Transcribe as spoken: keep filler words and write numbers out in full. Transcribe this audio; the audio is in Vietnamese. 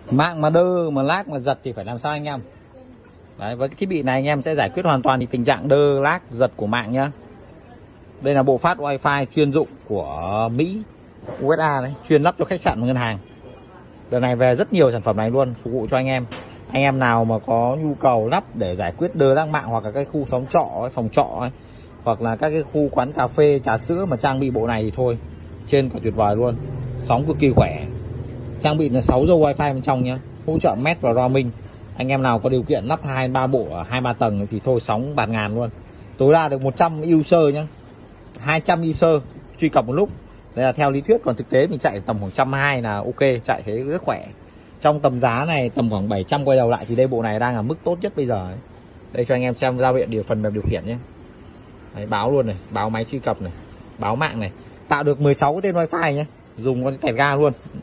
Mạng mà đơ mà lag mà giật thì phải làm sao anh em? Đấy, với cái thiết bị này anh em sẽ giải quyết hoàn toàn thì tình trạng đơ lag giật của mạng nhá. Đây là bộ phát wifi chuyên dụng của Mỹ, u ét a đấy, chuyên lắp cho khách sạn và ngân hàng. Đợt này về rất nhiều sản phẩm này luôn, phục vụ cho anh em. Anh em nào mà có nhu cầu lắp để giải quyết đơ lag mạng, hoặc là cái khu xóm trọ ấy, phòng trọ ấy, hoặc là các cái khu quán cà phê, trà sữa mà trang bị bộ này thì thôi, trên quả tuyệt vời luôn. Sóng cực kỳ khỏe. Trang bị là sáu dâu wifi bên trong nhá, hỗ trợ mét và roaming. Anh em nào có điều kiện lắp hai ba bộ ở hai ba tầng thì thôi sóng bạt ngàn luôn. Tối đa được một trăm user nhá, hai trăm user truy cập một lúc. Đây là theo lý thuyết, còn thực tế mình chạy tầm khoảng một trăm hai mươi là ok, chạy thế rất khỏe. Trong tầm giá này tầm khoảng bảy trăm quay đầu lại thì đây bộ này đang là mức tốt nhất bây giờ ấy. Đây cho anh em xem giao diện điều phần mềm điều khiển nhé. Đấy, báo luôn này, báo máy truy cập này, báo mạng này, tạo được mười sáu cái tên wifi nhé, dùng con tẹt ga luôn.